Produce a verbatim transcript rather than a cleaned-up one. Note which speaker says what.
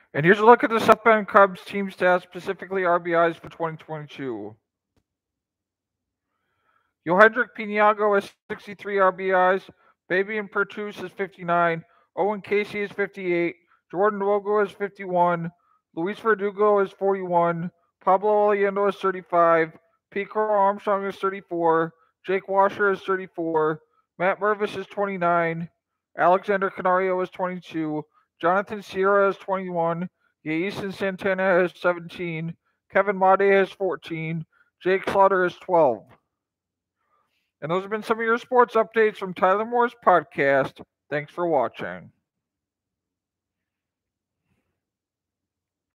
Speaker 1: And here's a look at the South Bend Cubs team stats, specifically R B Is for twenty twenty-two. Yohendrick Piniago has sixty-three R B Is. Fabian Pertus has fifty-nine. Owen Casey has fifty-eight. Jordan Wogo has fifty-one. Luis Verdugo has forty-one. Pablo Aliendo has thirty-five. Pete Crow Armstrong has thirty-four. Jake Washer has thirty-four. Matt Mervis has twenty-nine. Alexander Canario has twenty-two. Jonathan Sierra has twenty-one. Yason Santana has seventeen. Kevin Made has fourteen. Jake Slaughter has twelve. And those have been some of your sports updates from Tyler Moore's podcast. Thanks for watching.